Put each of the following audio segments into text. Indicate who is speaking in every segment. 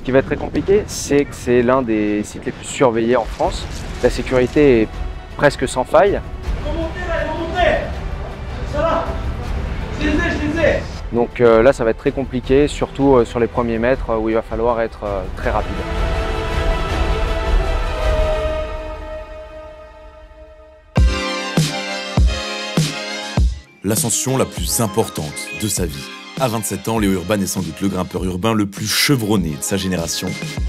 Speaker 1: Ce qui va être très compliqué, c'est que c'est l'un des sites les plus surveillés en France. La sécurité est presque sans faille.
Speaker 2: Ça va. Je les ai.
Speaker 1: Donc là, ça va être très compliqué, surtout sur les premiers mètres où il va falloir être très rapide.
Speaker 3: L'ascension la plus importante de sa vie. À 27 ans, Léo Urban est sans doute le grimpeur urbain le plus chevronné de sa génération.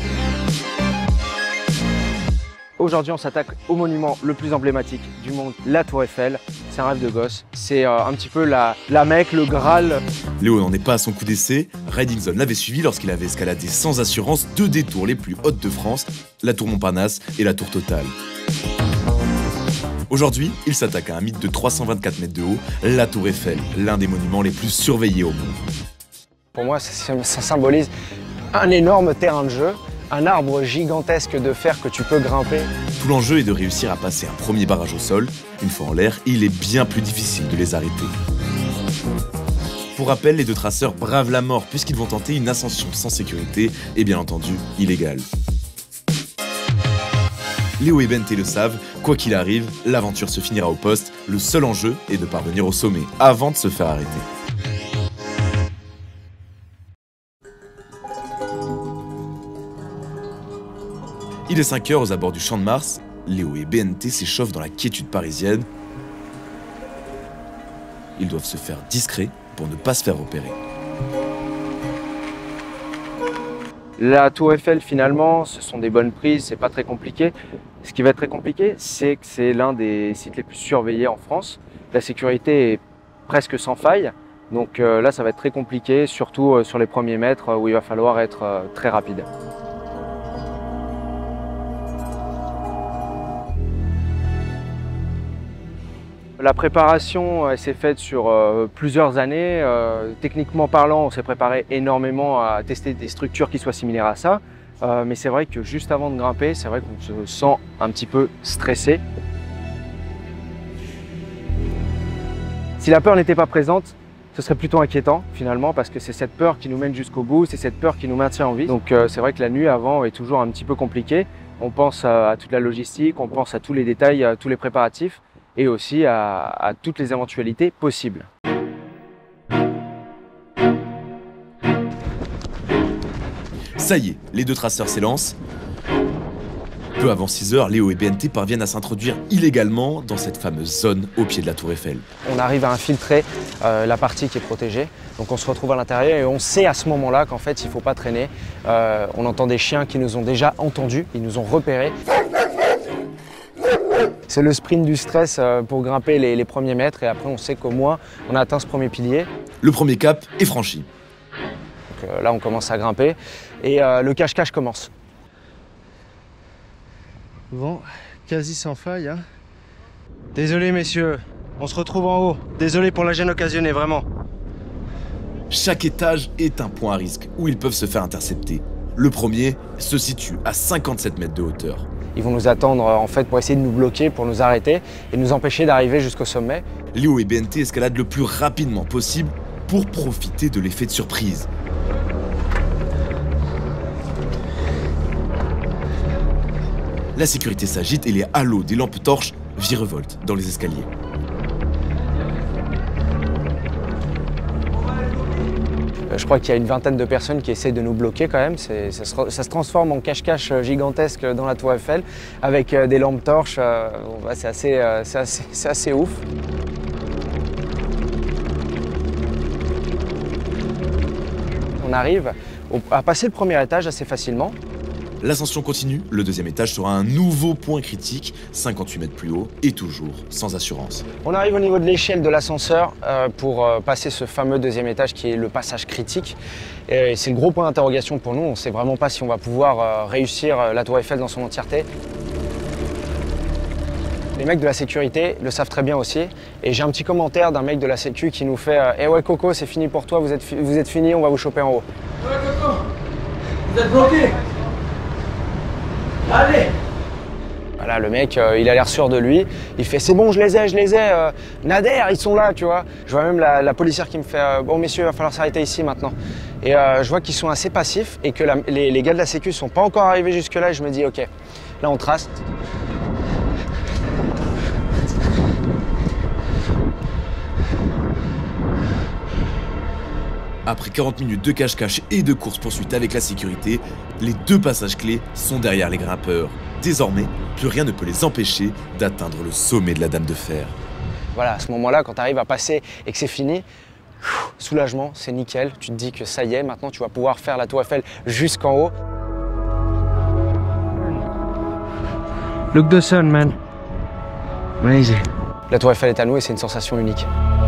Speaker 1: Aujourd'hui, on s'attaque au monument le plus emblématique du monde, la Tour Eiffel. C'est un rêve de gosse. C'est un petit peu la Mecque, le Graal.
Speaker 3: Léo n'en est pas à son coup d'essai. Riding Zone l'avait suivi lorsqu'il avait escaladé sans assurance 2 des tours les plus hautes de France, la Tour Montparnasse et la Tour Totale. Aujourd'hui, il s'attaque à un mythe de 324 mètres de haut, la Tour Eiffel, l'un des monuments les plus surveillés au monde.
Speaker 1: Pour moi, ça symbolise un énorme terrain de jeu, un arbre gigantesque de fer que tu peux grimper.
Speaker 3: Tout l'enjeu est de réussir à passer un premier barrage au sol. Une fois en l'air, il est bien plus difficile de les arrêter. Pour rappel, les 2 traceurs bravent la mort puisqu'ils vont tenter une ascension sans sécurité et bien entendu illégale. Léo et Benté le savent, quoi qu'il arrive, l'aventure se finira au poste. Le seul enjeu est de parvenir au sommet avant de se faire arrêter. Il est 5 heures aux abords du Champ de Mars. Léo et BNT s'échauffent dans la quiétude parisienne. Ils doivent se faire discrets pour ne pas se faire repérer.
Speaker 1: La Tour Eiffel, finalement, ce sont des bonnes prises, c'est pas très compliqué. Ce qui va être très compliqué, c'est que c'est l'un des sites les plus surveillés en France. La sécurité est presque sans faille. Donc là, ça va être très compliqué, surtout sur les premiers mètres où il va falloir être très rapide. La préparation s'est faite sur plusieurs années. Techniquement parlant, on s'est préparé énormément à tester des structures qui soient similaires à ça. Mais c'est vrai que juste avant de grimper, c'est vrai qu'on se sent un petit peu stressé. Si la peur n'était pas présente, ce serait plutôt inquiétant finalement parce que c'est cette peur qui nous mène jusqu'au bout, c'est cette peur qui nous maintient en vie. Donc c'est vrai que la nuit avant est toujours un petit peu compliquée. On pense à toute la logistique, on pense à tous les détails, à tous les préparatifs et aussi à toutes les éventualités possibles.
Speaker 3: Ça y est, les 2 traceurs s'élancent. Peu avant 6 heures, Léo et BNT parviennent à s'introduire illégalement dans cette fameuse zone au pied de la Tour Eiffel.
Speaker 1: On arrive à infiltrer la partie qui est protégée, donc on se retrouve à l'intérieur et on sait à ce moment-là qu'en fait il ne faut pas traîner. On entend des chiens qui nous ont déjà entendus, ils nous ont repérés. C'est le sprint du stress pour grimper les premiers mètres et après on sait qu'au moins on a atteint ce premier pilier.
Speaker 3: Le premier cap est franchi.
Speaker 1: Donc, là on commence à grimper et le cache-cache commence.
Speaker 4: Bon, quasi sans faille. Hein. Désolé messieurs, on se retrouve en haut. Désolé pour la gêne occasionnée, vraiment.
Speaker 3: Chaque étage est un point à risque où ils peuvent se faire intercepter. Le premier se situe à 57 mètres de hauteur.
Speaker 1: Ils vont nous attendre en fait pour essayer de nous bloquer, pour nous arrêter et nous empêcher d'arriver jusqu'au sommet.
Speaker 3: Léo et BNT escaladent le plus rapidement possible pour profiter de l'effet de surprise. La sécurité s'agite et les halos des lampes torches virevoltent dans les escaliers.
Speaker 1: Je crois qu'il y a une vingtaine de personnes qui essaient de nous bloquer quand même. Ça se transforme en cache-cache gigantesque dans la Tour Eiffel avec des lampes torches. C'est assez ouf. On arrive à passer le premier étage assez facilement.
Speaker 3: L'ascension continue, le 2e étage sera un nouveau point critique, 58 mètres plus haut et toujours sans assurance.
Speaker 1: On arrive au niveau de l'échelle de l'ascenseur pour passer ce fameux 2e étage qui est le passage critique. C'est le gros point d'interrogation pour nous, on ne sait vraiment pas si on va pouvoir réussir la Tour Eiffel dans son entièreté. Les mecs de la sécurité le savent très bien aussi. Et j'ai un petit commentaire d'un mec de la sécu qui nous fait « Eh ouais Coco, c'est fini pour toi, vous êtes fini, on va vous choper en haut. »
Speaker 2: Ouais Coco, vous êtes bloqué. Allez.
Speaker 1: Voilà, le mec, il a l'air sûr de lui. Il fait « C'est bon, je les ai. Nader, ils sont là, tu vois. » Je vois même la policière qui me fait « Bon messieurs, il va falloir s'arrêter ici maintenant. »
Speaker 4: Et je vois qu'ils sont assez passifs et que les gars de la sécu ne sont pas encore arrivés jusque-là et je me dis ok, là on trace.
Speaker 3: Après 40 minutes de cache-cache et de course-poursuite avec la sécurité, les 2 passages clés sont derrière les grimpeurs. Désormais, plus rien ne peut les empêcher d'atteindre le sommet de la Dame de Fer.
Speaker 4: Voilà, à ce moment-là, quand tu arrives à passer et que c'est fini, soulagement, c'est nickel. Tu te dis que ça y est, maintenant tu vas pouvoir faire la Tour Eiffel jusqu'en haut.
Speaker 1: Look the sun, man. Amazing.
Speaker 4: La Tour Eiffel est à nous et c'est une sensation unique.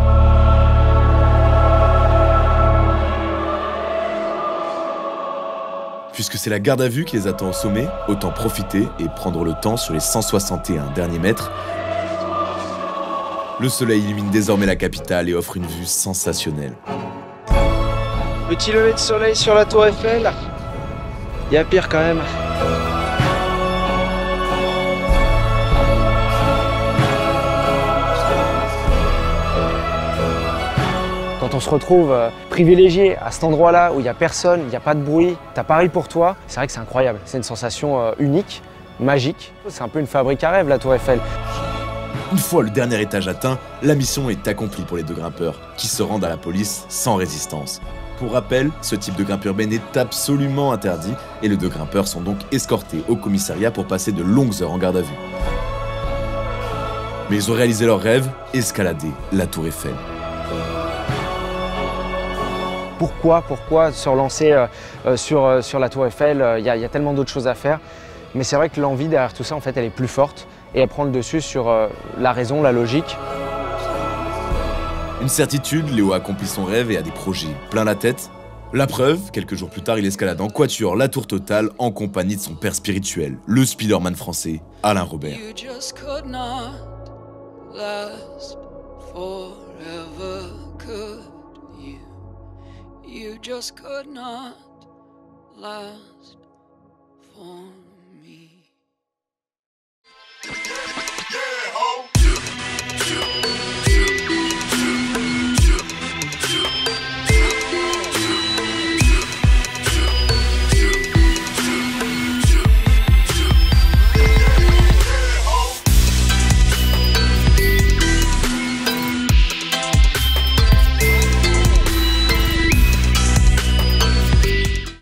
Speaker 3: Puisque c'est la garde à vue qui les attend au sommet, autant profiter et prendre le temps sur les 161 derniers mètres. Le soleil illumine désormais la capitale et offre une vue sensationnelle.
Speaker 4: Petit lever de soleil sur la Tour Eiffel. Il y a pire quand même. Quand on se retrouve privilégié à cet endroit-là où il n'y a personne, il n'y a pas de bruit, t'as Paris pour toi, c'est vrai que c'est incroyable. C'est une sensation unique, magique. C'est un peu une fabrique à rêve, la Tour Eiffel.
Speaker 3: Une fois le dernier étage atteint, la mission est accomplie pour les 2 grimpeurs, qui se rendent à la police sans résistance. Pour rappel, ce type de grimpe urbaine est absolument interdit et les 2 grimpeurs sont donc escortés au commissariat pour passer de longues heures en garde à vue. Mais ils ont réalisé leur rêve, escalader la Tour Eiffel.
Speaker 4: Pourquoi se relancer sur la Tour Eiffel? Il y a tellement d'autres choses à faire. Mais c'est vrai que l'envie derrière tout ça, en fait, elle est plus forte et elle prend le dessus sur la raison, la logique.
Speaker 3: Une certitude, Léo a accompli son rêve et a des projets plein la tête. La preuve, quelques jours plus tard, il escalade en quatuor la Tour Totale en compagnie de son père spirituel, le Spider-Man français, Alain Robert.
Speaker 5: You just could not last for